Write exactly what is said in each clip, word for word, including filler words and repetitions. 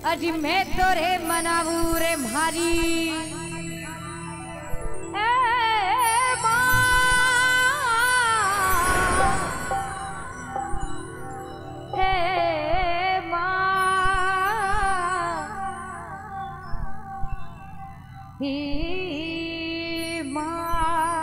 अजी मैं तोरे मनावू रे भारी ए माँ ए माँ ही माँ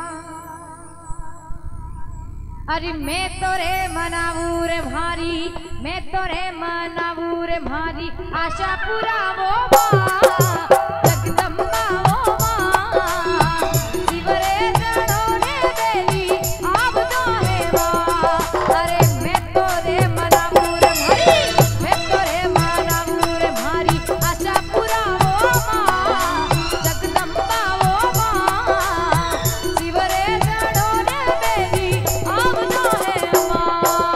अरे मैं तोरे मनावू रे भारी मैं तोरे मनावू रे भारी आशा पूरा वो माँ जगदम्बा वो माँ शिवरे जड़ों ने बेली आप तो है माँ अरे मैं तोरे मनावू रे भारी मैं तोरे मनावू रे भारी आशा पूरा वो माँ जगदम्बा वो माँ शिवरे जड़ों ने बेली आप तो है माँ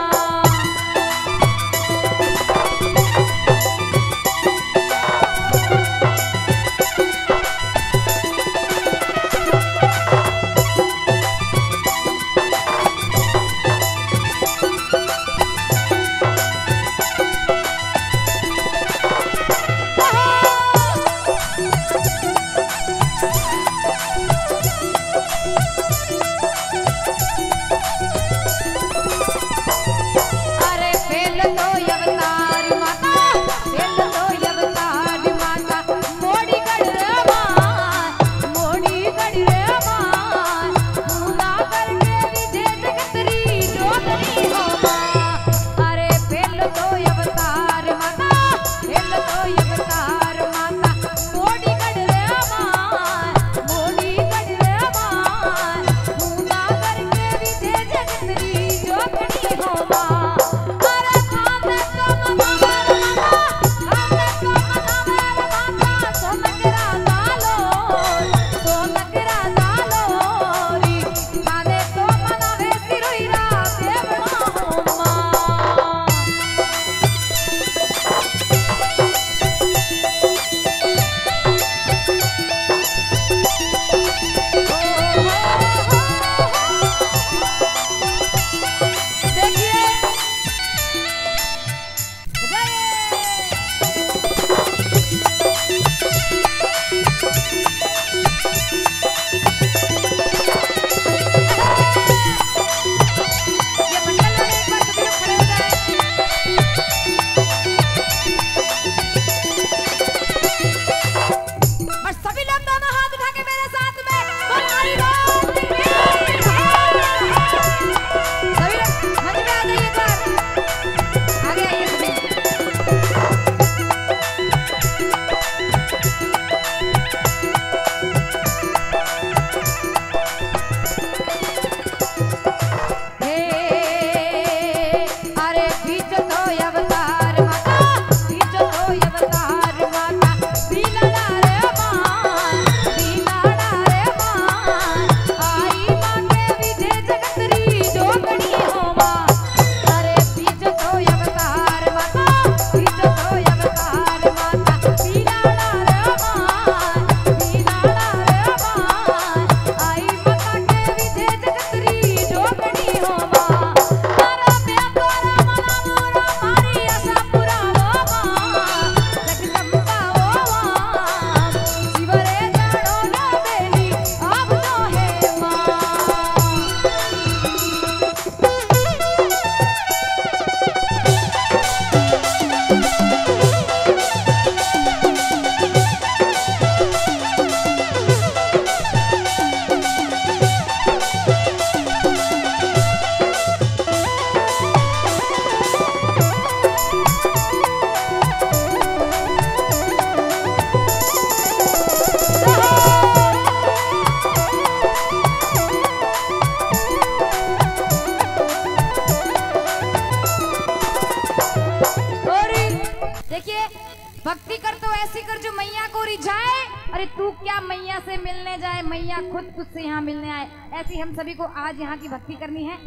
भक्ति कर तो ऐसी कर जो मैया को रिझाए। अरे तू क्या मैया से मिलने जाए, मैया खुद तुझसे यहाँ मिलने आए। ऐसी हम सभी को आज यहाँ की भक्ति करनी है।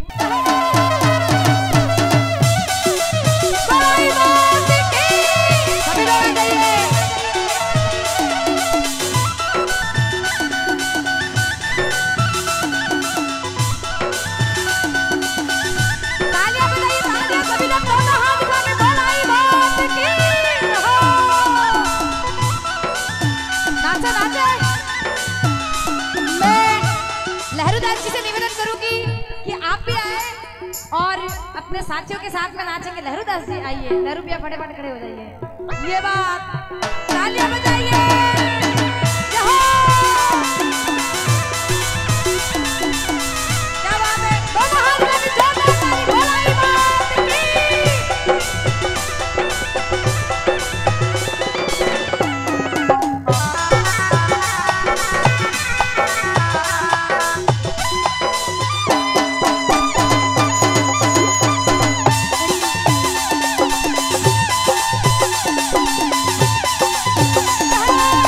सभी लोग जाइए। तालियां बजाइए, तालियां। सभी लोग दोनों हाथ उठा के बोल आई बात की हो। अपने साथियों के साथ में नाचेंगे। लहरू दास जी आइए, लहरू भैया फटाफट खड़े हो जाइए। ये बात तालियां बजाइए। क्या बात है, दोनों हाथ में भी जोरदार ताली, भोलाई बात की। Hey!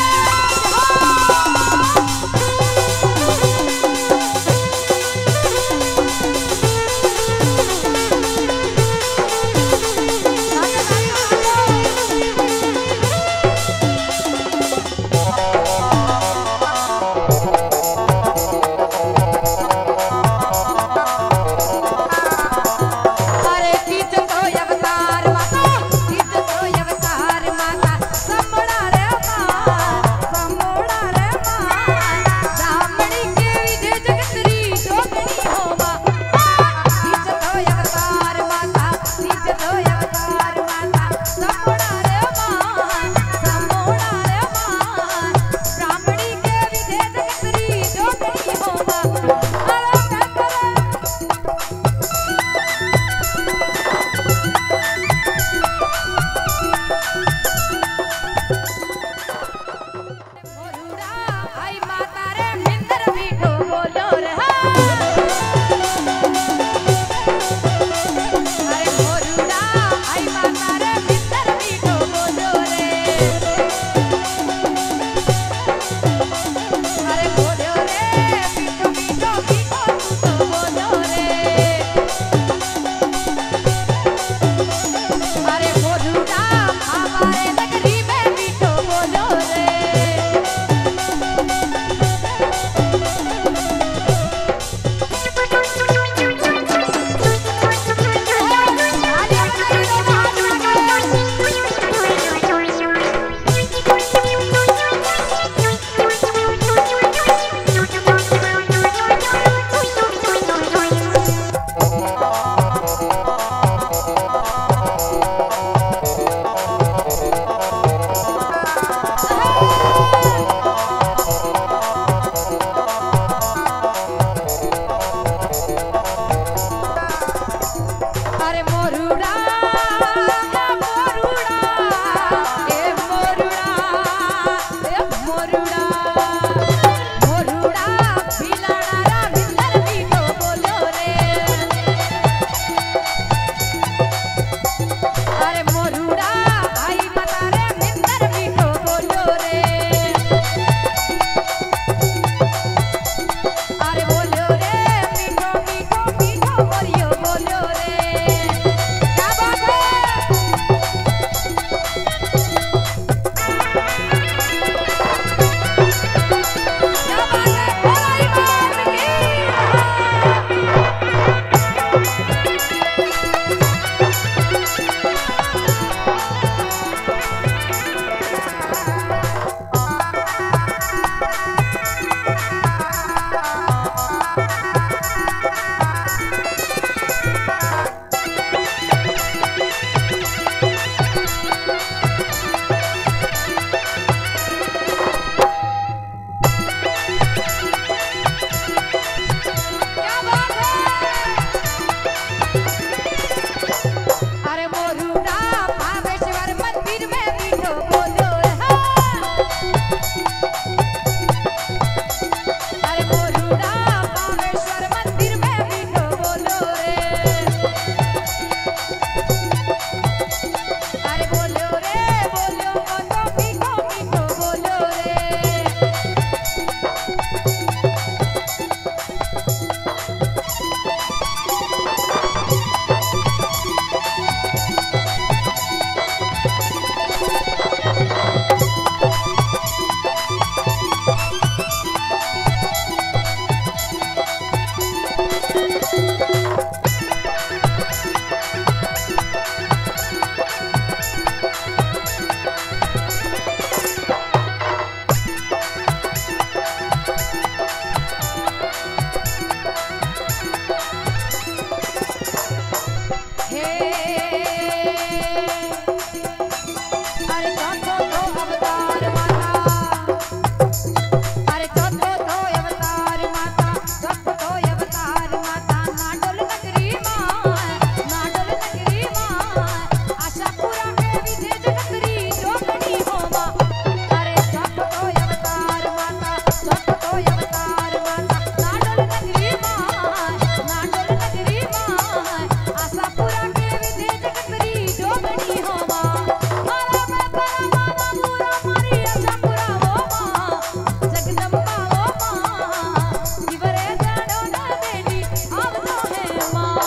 अरे चौथो तो अवतार माता, अरे चौथो तो अवतार माता, चौथो तो अवतार माता, नाडोल नगरी मां, नाडोल नगरी मां, आशापुरा के विधेज नगरी जोगणी हो मां। अरे चौथो तो अवतार माता, चौथो तो अवतार माता, नाडोल नगरी मां, नाडोल नगरी मां, आशापुरा के विधेज नगरी जोगणी हो मां। अरे मैं तेरा माना पूरा मारी आशापुरा हो मां, जगदम्बा हो मां, शिवरे जड़ो न बेली अब तो है मां।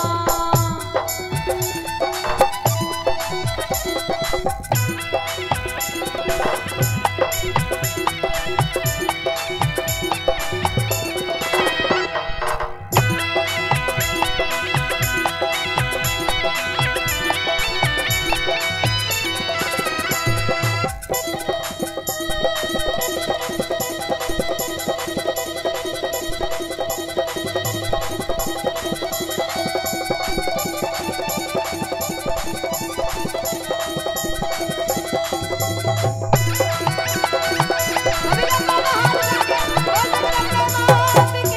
अभी लोग बाबा हाथ करके बोल जगदम्बा मात की।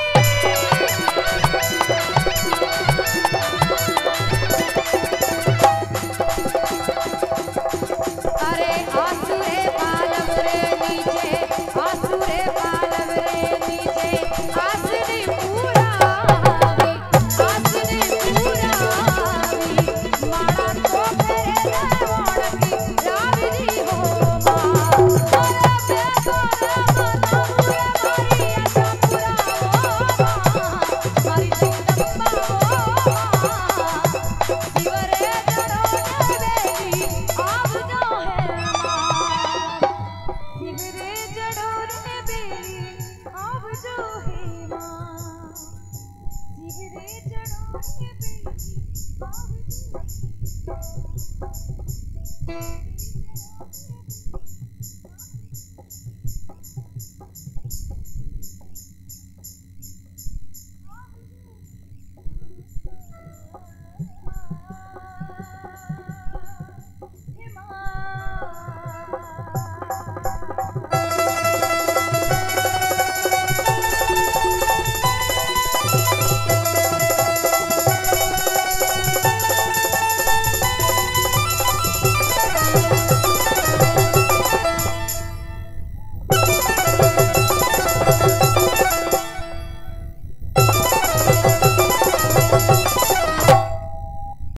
अरे आसुरे पालव रे नीचे, आसुरे पालव रे नीचे, आसनी पुरावी, आसनी पुरावी, माड़ा तो फेरे दरवाड़की रावरी हो मां। अरे बेगोरे मनावूरे मारी आशापुरा हो मां, मारी जगदम्बा हो मां, शिवरे जड़ो न बेली अब जो है मां। शिवरे जड़ो न बेली अब जो है मां, शिवरे जड़ो न बेली अब जो है मां।